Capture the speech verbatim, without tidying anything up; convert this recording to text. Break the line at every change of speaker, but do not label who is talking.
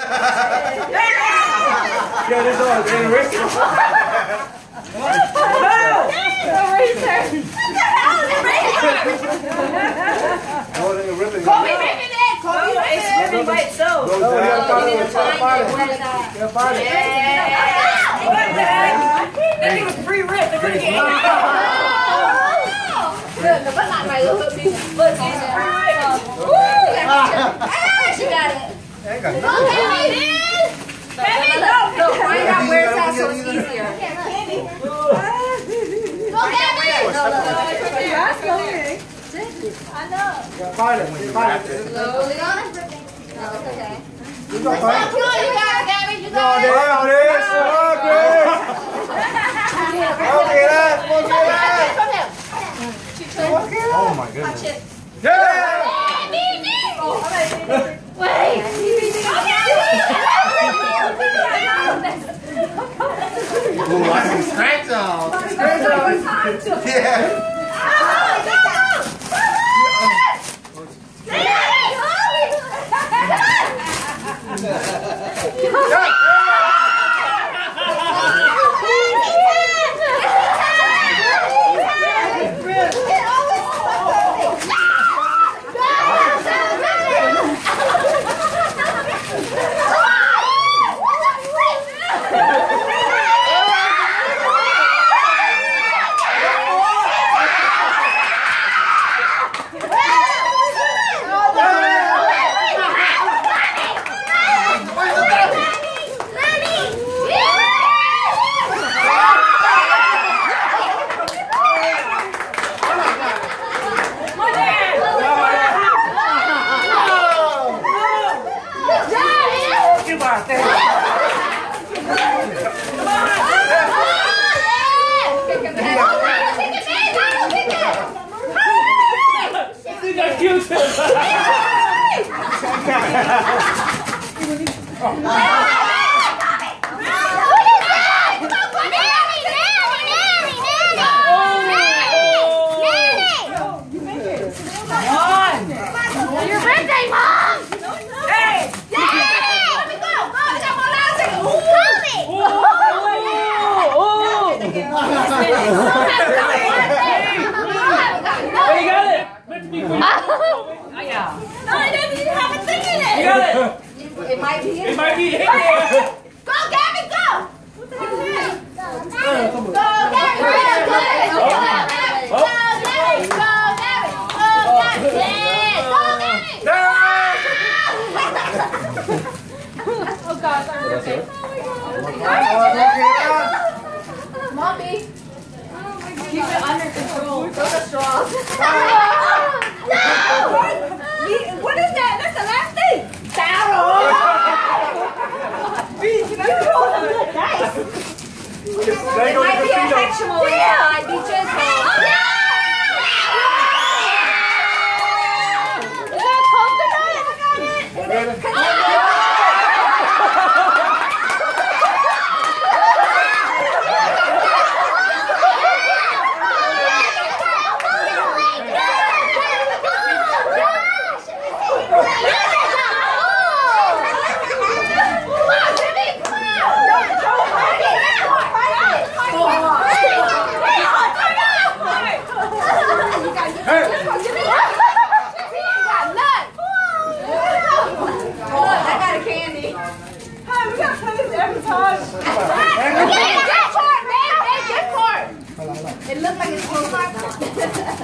Yeah, this one is in Rick.
Kobe ripping it! Kobe ripping it! Ripping by itself.
No, you gotta find it. You gotta find it.
What the heck? That thing was pre-ripped. Look at it. Look, but not my little piece. Look, it's pre-ripped. Ah, she got it.
I got it.
Okay, man. Baby, no, no, find out where it's at so it's easier. Go get it. No, no, no, it's right there. That's okay. I know.
You gotta find it when you find it.
Slowly on. No, it's okay.
You gotta find it.
You got it, Gabby. You
No,
got it.
there it is. Okay. Okay, that. Okay, that. Oh my goodness. Yeah.
Wait.
Ooh, I see scratch off. Scratch off. Yeah.
It might be in
It might be in there.
Go, Gabby, go! What the heck is that? Go, Gabby, go, Gabby, go, Gabby, go, Gabby, go, Gabby, go, Gabby, oh, God, I'm ripping. Mommy. Keep it under control. Those are straws. No! What is that? That's the last thing. Barrel. You roll some good dice. It might be a Hatchimal inside. Be gentle. Is that coconut? Coconut. It looks like it's close.